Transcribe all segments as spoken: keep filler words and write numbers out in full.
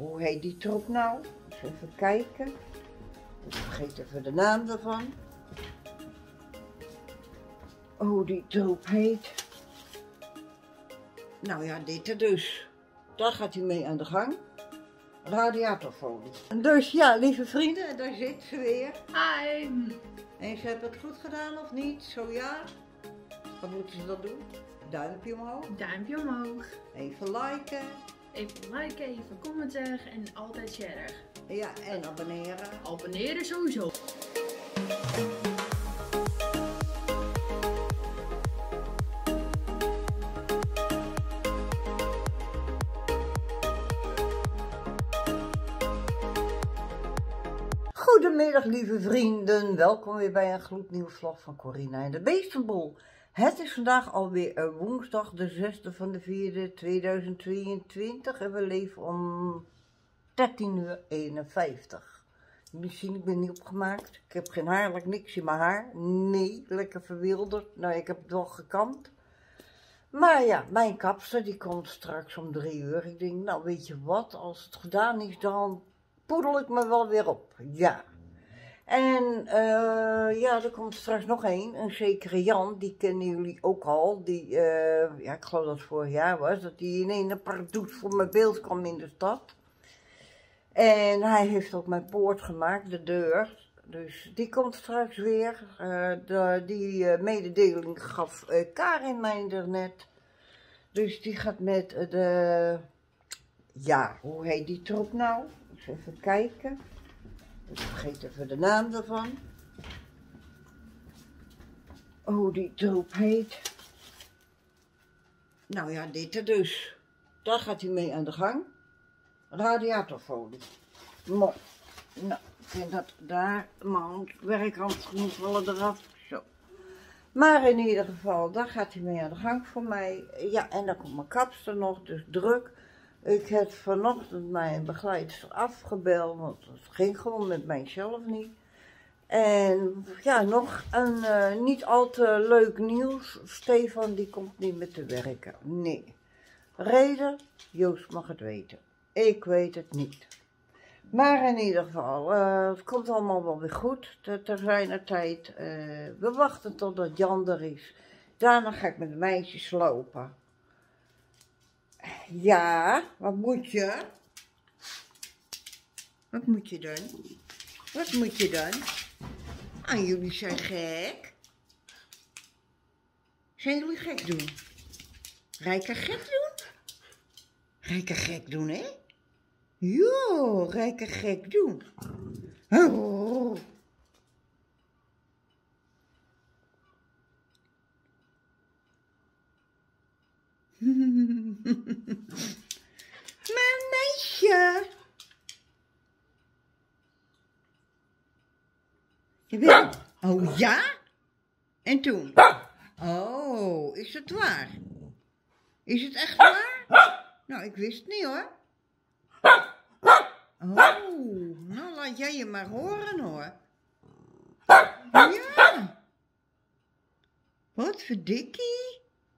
hoe heet die troep nou? Eens even kijken. Ik vergeet even de naam ervan. Hoe die troep heet. Nou ja, dit er dus. Daar gaat hij mee aan de gang. Radiatorfolie. Dus ja, lieve vrienden, daar zit ze weer. Hi! En ze hebben het goed gedaan of niet? Zo ja? Wat moeten ze dan doen? Duimpje omhoog. Duimpje omhoog. Even liken. Even liken, even commenten en altijd sharen. Ja, en abonneren. Abonneren sowieso. Goedemiddag lieve vrienden, welkom weer bij een gloednieuwe vlog van Corina en de Beestenboel. Het is vandaag alweer woensdag de zesde van de vierde tweeduizend tweeëntwintig en we leven om dertien uur eenenvijftig. Jullie zien, ik ben niet opgemaakt, ik heb geen haar, like niks in mijn haar, nee, lekker verwilderd. Nou, ik heb het wel gekamd. Maar ja, mijn kapster die komt straks om drie uur. Ik denk, nou weet je wat, als het gedaan is dan poedel ik me wel weer op, ja. En uh, ja, er komt straks nog één, een zekere Jan, die kennen jullie ook al. Die, uh, ja, ik geloof dat het vorig jaar was, dat hij in een park doet voor mijn beeld kwam in de stad. En hij heeft ook mijn poort gemaakt, de deur. Dus die komt straks weer. Uh, de, die uh, mededeling gaf uh, Karin mij daarnet. Dus die gaat met de, ja, hoe heet die troep nou? Eens even kijken. Ik vergeet even de naam ervan. Hoe die troep heet. Nou ja, dit er dus. Daar gaat hij mee aan de gang. Radiatorfolie. Mooi. Nou, ik vind dat daar mijn werkhand moet vallen eraf. Zo. Maar in ieder geval, daar gaat hij mee aan de gang voor mij. Ja, en dan komt mijn kapster nog, dus druk. Ik heb vanochtend mijn begeleidster afgebeld, want het ging gewoon met mijzelf niet. En ja, nog een uh, niet al te leuk nieuws. Stefan die komt niet meer te werken. Nee. Reden? Joost mag het weten. Ik weet het niet. Maar in ieder geval, uh, het komt allemaal wel weer goed. Ter zijner tijd. Uh, we wachten totdat Jan er is. Daarna ga ik met de meisjes lopen. Ja, wat moet je? Wat moet je dan? Wat moet je dan? Ah, jullie zijn gek. Zijn jullie gek doen? Rijker gek doen? Rijker gek doen, hè? Jo, rijker gek doen. Oh. Mijn meisje. Je bent... Oh ja? En toen? Oh, is het waar? Is het echt waar? Nou, ik wist het niet hoor. Oh, nou laat jij je maar horen hoor. Ja. Wat verdikkie.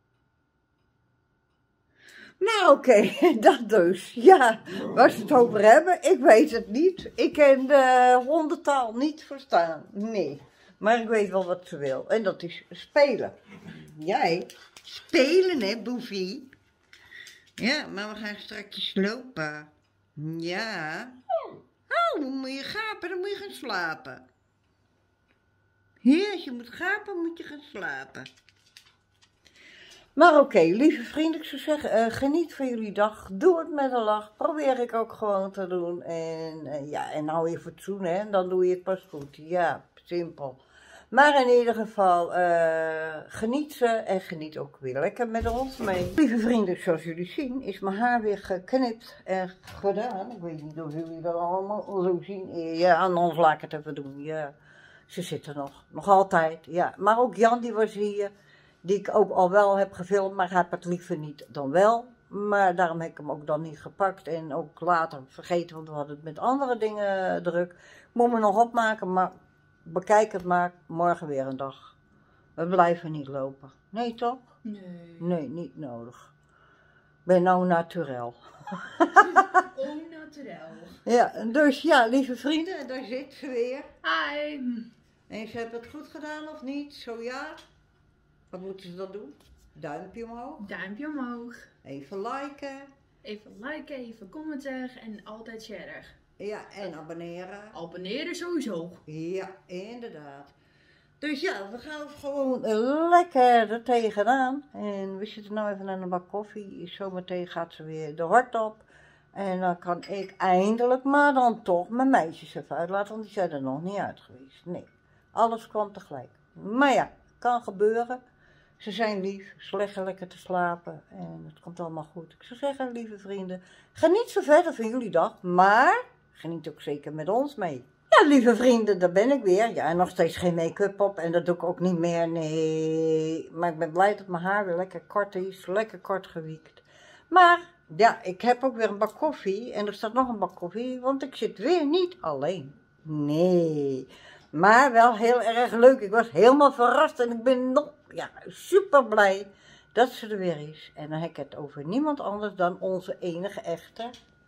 Nou oké, okay, dat dus. Ja, waar ze het over hebben, ik weet het niet. Ik kan de hondentaal niet verstaan, nee. Maar ik weet wel wat ze wil, en dat is spelen. Jij? Spelen hè, boefie? Ja, maar we gaan straks lopen. Ja. Oh, dan moet je gapen, dan moet je gaan slapen. Ja, als je moet gapen, moet je gaan slapen. Maar oké, okay, lieve vrienden, ik zou zeggen, uh, geniet van jullie dag. Doe het met een lach. Probeer ik ook gewoon te doen. En uh, ja, en hou je fatsoen, hè. Dan doe je het pas goed. Ja, simpel. Maar in ieder geval, uh, geniet ze en geniet ook weer lekker met ons mee. Lieve vrienden, zoals jullie zien, is mijn haar weer geknipt en gedaan. Ik weet niet of jullie dat allemaal zo zien. Ja, anders laat ik het even doen. Ja, ze zitten nog. Nog altijd, ja. Maar ook Jan, die was hier. Die ik ook al wel heb gefilmd, maar heb het liever niet dan wel. Maar daarom heb ik hem ook dan niet gepakt. En ook later vergeten, want we hadden het met andere dingen druk. Ik moet me nog opmaken, maar bekijk het maar. Morgen weer een dag. We blijven niet lopen. Nee toch? Nee. Nee, niet nodig. ben nou naturel. Au naturel. Ja, dus ja, lieve vrienden, daar zit ze weer. Hi. En ze hebben het goed gedaan of niet? Zo ja. Wat moeten ze dan doen? Duimpje omhoog. Duimpje omhoog. Even liken. Even liken, even commenten en altijd sharen. Ja, en abonneren. Abonneren sowieso. Ja, inderdaad. Dus ja, we gaan gewoon eh, lekker er tegenaan. En we zitten nou even aan een bak koffie. Zometeen gaat ze weer de hort op. En dan kan ik eindelijk maar dan toch mijn meisjes even uitlaten. Want die zijn er nog niet uit geweest. Nee, alles kwam tegelijk. Maar ja, kan gebeuren. Ze zijn lief, ze leggen lekker te slapen. En het komt allemaal goed. Ik zou zeggen, lieve vrienden, geniet zo verder van jullie dag. Maar geniet ook zeker met ons mee. Ja, lieve vrienden, daar ben ik weer. Ja, en nog steeds geen make-up op. En dat doe ik ook niet meer, nee. Maar ik ben blij dat mijn haar weer lekker kort is. Lekker kort gewiekt. Maar ja, ik heb ook weer een bak koffie. En er staat nog een bak koffie. Want ik zit weer niet alleen. Nee. Maar wel heel erg leuk. Ik was helemaal verrast. En ik ben nog ja, super blij dat ze er weer is. En dan heb ik het over niemand anders dan onze enige echte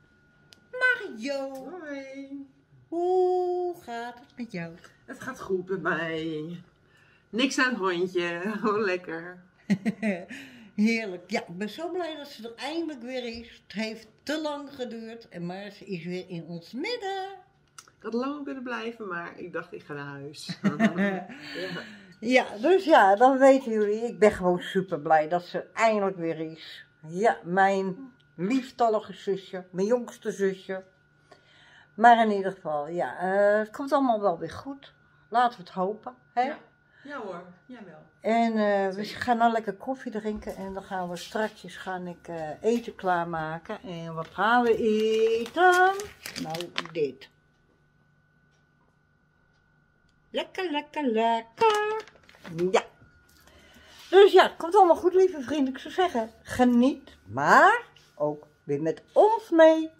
Mario. Hoi. Hoe gaat het met jou? Het gaat goed met mij. Niks aan het hondje. Oh, lekker. Heerlijk. Ja, ik ben zo blij dat ze er eindelijk weer is. Het heeft te lang geduurd, en maar ze is weer in ons midden. Ik had lang kunnen blijven, maar ik dacht ik ga naar huis. Ja. Ja, dus ja, dan weten jullie, ik ben gewoon super blij dat ze eindelijk weer is. Ja, mijn lieftallige zusje, mijn jongste zusje. Maar in ieder geval, ja, uh, het komt allemaal wel weer goed. Laten we het hopen, hè? Ja. Ja hoor, jawel. En uh, we gaan nou lekker koffie drinken en dan gaan we strakjes gaan ik, uh, eten klaarmaken. En wat gaan we eten? Nou, dit. Lekker, lekker, lekker. Ja. Dus ja, het komt allemaal goed, lieve vrienden. Ik zou zeggen, geniet, maar ook weer met ons mee.